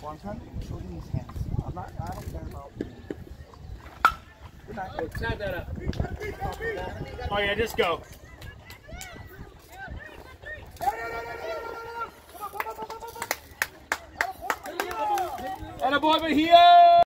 Well, I'm trying to show him his hands. I don't care about. Good night. Tap that up. Oh yeah, just go. Attaboy, Mejia!